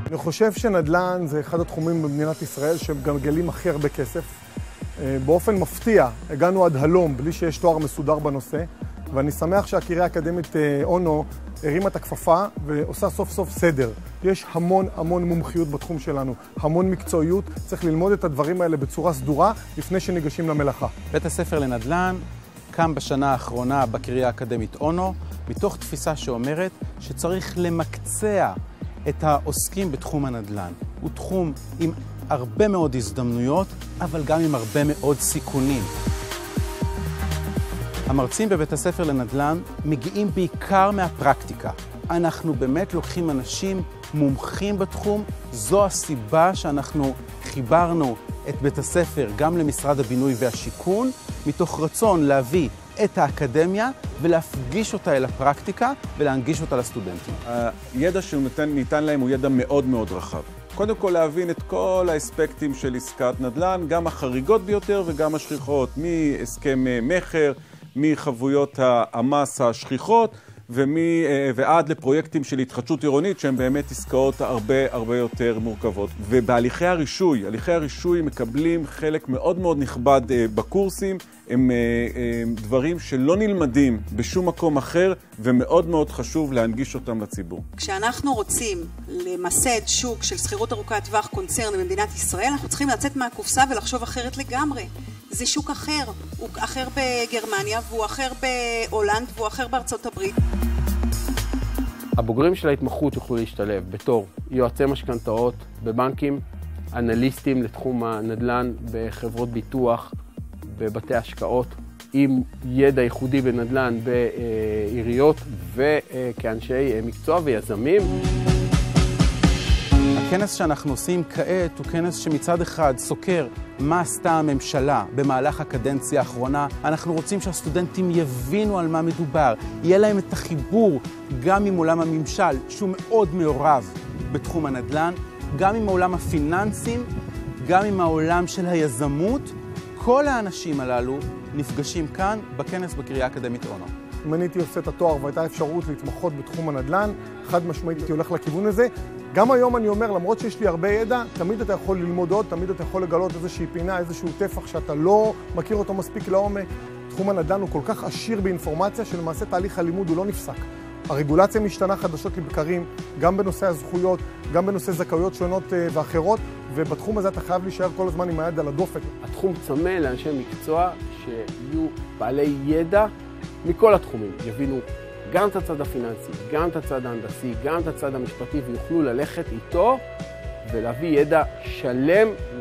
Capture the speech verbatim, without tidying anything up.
אני חושב שנדל"ן זה אחד התחומים במדינת ישראל שמגלגלים הכי הרבה כסף. באופן מפתיע, הגענו עד הלום בלי שיש תואר מסודר בנושא, ואני שמח שהקריה האקדמית אונו הרימה את הכפפה ועושה סוף סוף סדר. יש המון המון מומחיות בתחום שלנו, המון מקצועיות, צריך ללמוד את הדברים האלה בצורה סדורה לפני שניגשים למלאכה. בית הספר לנדל"ן קם בשנה האחרונה בקריה האקדמית אונו, מתוך תפיסה שאומרת שצריך למקצע את העוסקים בתחום הנדל"ן. הוא תחום עם הרבה מאוד הזדמנויות, אבל גם עם הרבה מאוד סיכונים. המרצים בבית הספר לנדל"ן מגיעים בעיקר מהפרקטיקה. אנחנו באמת לוקחים אנשים מומחים בתחום. זו הסיבה שאנחנו חיברנו את בית הספר גם למשרד הבינוי והשיכון, מתוך רצון להביא את האקדמיה ולהפגיש אותה אל הפרקטיקה ולהנגיש אותה לסטודנטים. הידע שניתן להם הוא ידע מאוד מאוד רחב. קודם כל להבין את כל האספקטים של עסקת נדל"ן, גם החריגות ביותר וגם השכיחות, מהסכם מחר, מחבויות המס השכיחות ומי, ועד לפרויקטים של התחדשות עירונית שהן באמת עסקאות הרבה הרבה יותר מורכבות. ובהליכי הרישוי, הליכי הרישוי מקבלים חלק מאוד מאוד נכבד בקורסים, הם דברים שלא נלמדים בשום מקום אחר ומאוד מאוד חשוב להנגיש אותם לציבור. כשאנחנו רוצים למסד שוק של שכירות ארוכת טווח קונצרני במדינת ישראל, אנחנו צריכים לצאת מהקופסה ולחשוב אחרת לגמרי. זה שוק אחר, הוא אחר בגרמניה והוא אחר בהולנד והוא אחר בארצות הברית. הבוגרים של ההתמחות יוכלו להשתלב בתור יועצי משכנתאות בבנקים, אנליסטים לתחום הנדל"ן בחברות ביטוח, בבתי השקעות, עם ידע ייחודי בנדל"ן בעיריות וכאנשי מקצוע ויזמים. הכנס שאנחנו עושים כעת הוא כנס שמצד אחד סוקר מה עשתה הממשלה במהלך הקדנציה האחרונה. אנחנו רוצים שהסטודנטים יבינו על מה מדובר, יהיה להם את החיבור גם עם עולם הממשל שהוא מאוד מעורב בתחום הנדל"ן, גם עם העולם הפיננסים, גם עם העולם של היזמות. כל האנשים הללו נפגשים כאן בכנס בקריה האקדמית אונו. אם אני הייתי עושה את התואר והייתה אפשרות להתמחות בתחום הנדל"ן, חד משמעית הייתי הולך לכיוון הזה. גם היום אני אומר, למרות שיש לי הרבה ידע, תמיד אתה יכול ללמוד עוד, תמיד אתה יכול לגלות איזושהי פינה, איזשהו טפח שאתה לא מכיר אותו מספיק לעומק. תחום הנדל"ן הוא כל כך עשיר באינפורמציה שלמעשה תהליך הלימוד הוא לא נפסק. הרגולציה משתנה חדשות לבקרים, גם בנושא הזכויות, גם בנושא זכאויות שונות ואחרות, ובתחום הזה אתה חייב להישאר כל הזמן עם היד על הדופק. התחום צמא לאנשי מקצוע שיהיו בעלי ידע מכל התחומים, יבינו גם את הצד הפיננסי, גם את הצד ההנדסי, גם את הצד המשפטי, ויוכלו ללכת איתו ולהביא ידע שלם